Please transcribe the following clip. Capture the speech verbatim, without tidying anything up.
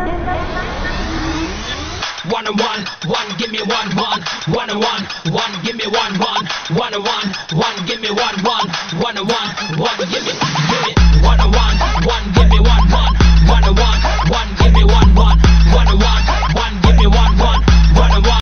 One and one, one, give me one, one, one and one, one, give me one, one, one and one, one, give me one, one, one and one.